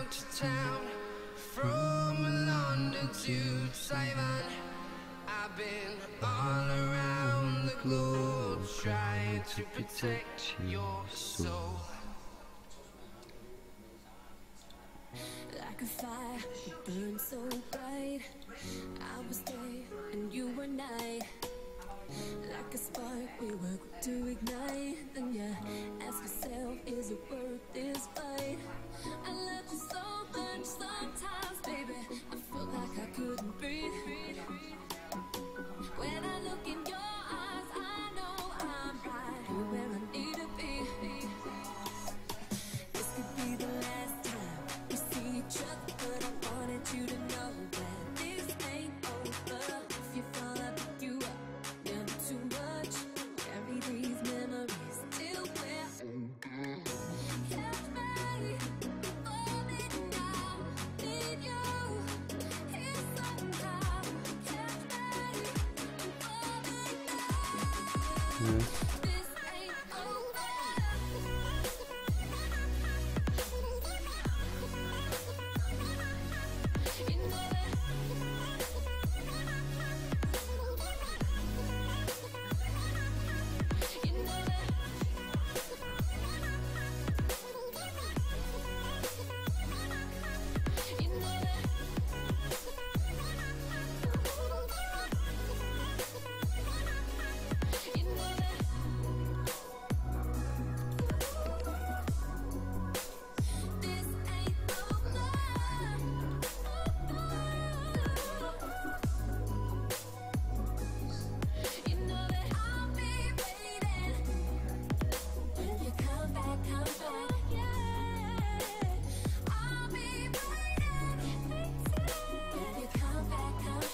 to town, from London to Taiwan. I've been all around the globe trying to protect your soul. Like a fire, it burned so bright. I was day and you were night. Like a spark, we were quick to ignite. Then you ask yourself, is it worth this fight? I love you so much sometimes, baby, I feel like I couldn't breathe. When I look in your eyes, I know I'm right here where I need to be. This could be the last time we see each other, but I wanted you to know that this ain't over. If you fall, I pick you up, never too much. Carry these memories till we're older. Catch me falling down, need you here somehow. Catch me falling down. This ain't over. You know that. You know that. You know that. You know that. This ain't over. You know that I'll be waiting. When you come back, yeah. I'll be waiting. When you come back,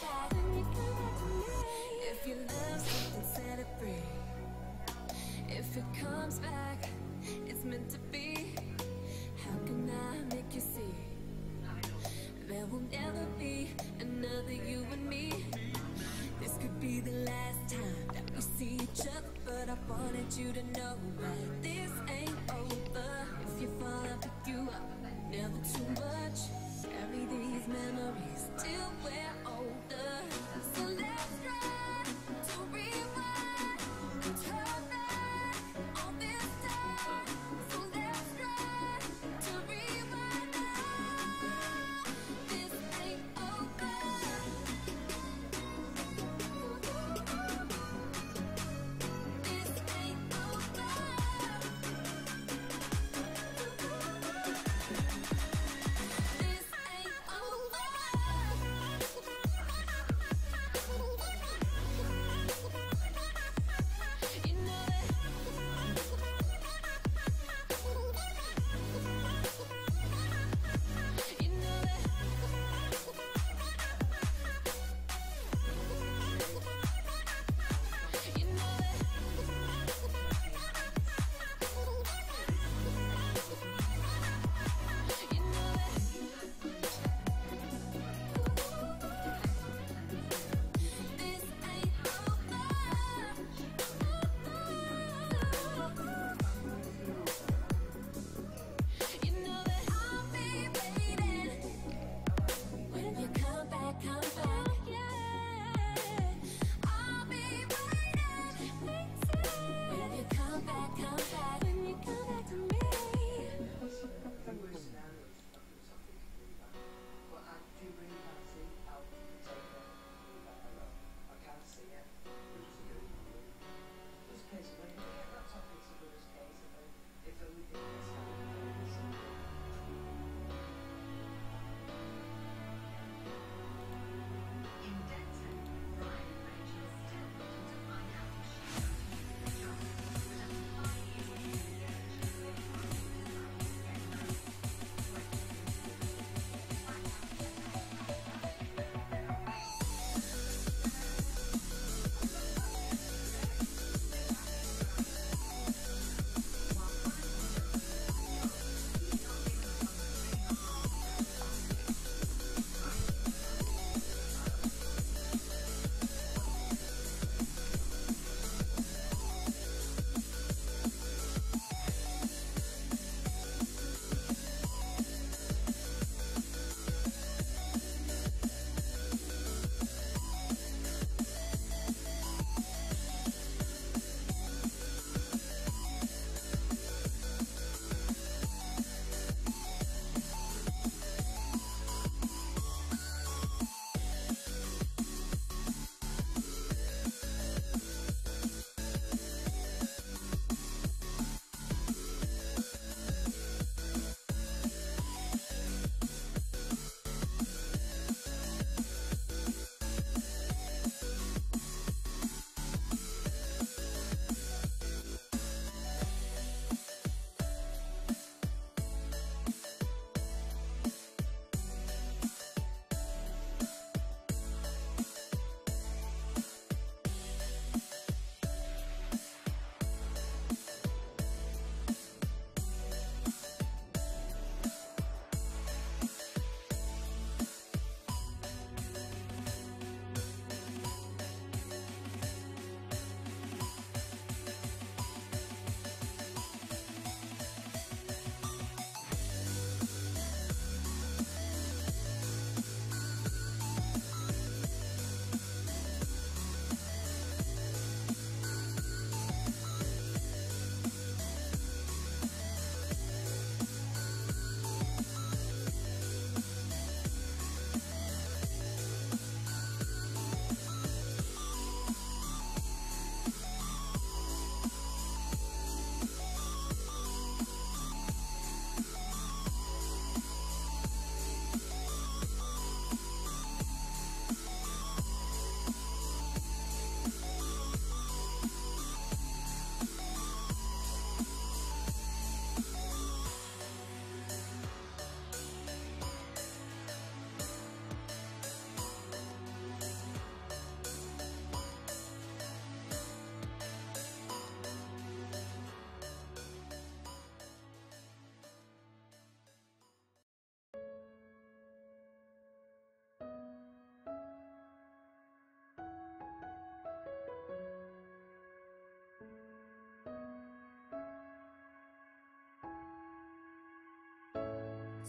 If you love something, set it free. If it comes back, it's meant to be. How can I make you see? There will never be another you and me. This could be the last time that we see each other, but I wanted you to know that this ain't over. If you fall, I'll pick you up, never too much. Carry these memories till we're older. So let's try to rewind and turn back on this time. So let's try to rewind now. This ain't over. This ain't over.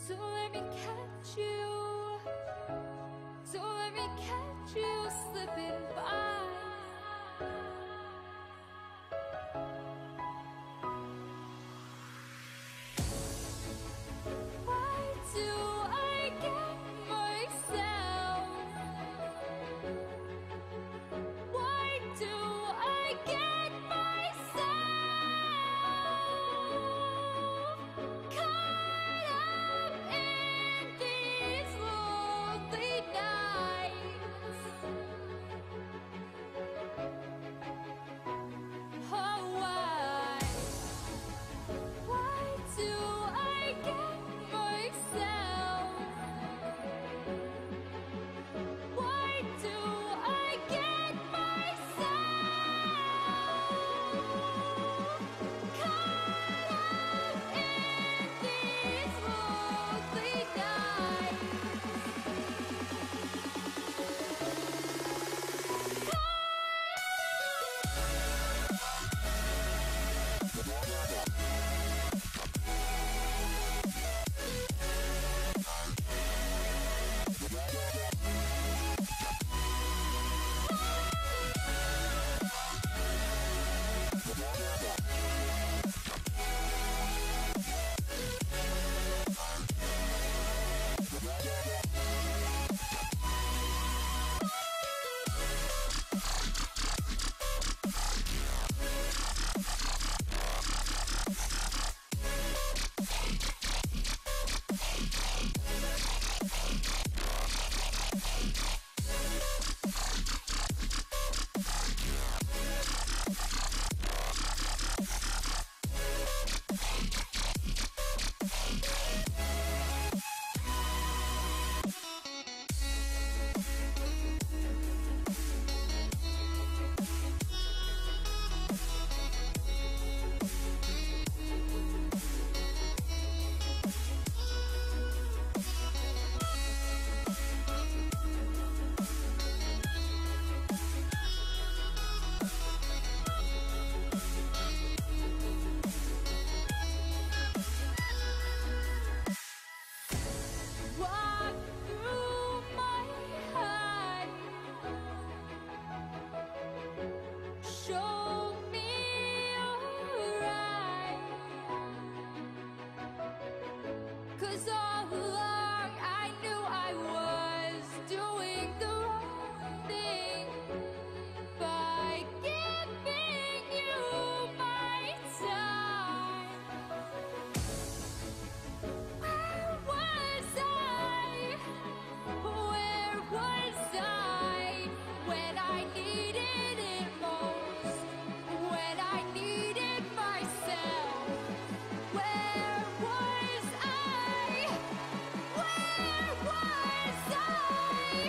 So let me catch you. So let me catch you slipping by. Why do I get myself? Why do I get myself caught up in these lonely nights? Oh, why? Why do I get myself? Why do I get myself caught up in these lonely nights? Walk through my heart, show me your eyes. 'Cause all along I knew I was doing the wrong thing by giving you my time. Where was I? Where was I when I needed it most? When I needed myself? Where was I? Where was I?